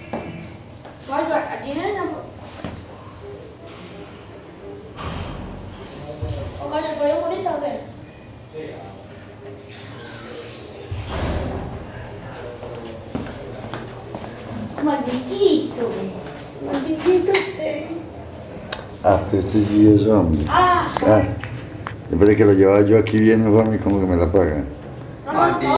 Guarda, tiene una... ¿O guarda, el pollo bonito o qué? Magnifico. Magnifico usted. Ah, ese sí es hombre. Ah. Después de que lo llevaba yo aquí viene, Juan, y como que me la pagan. No, no, no.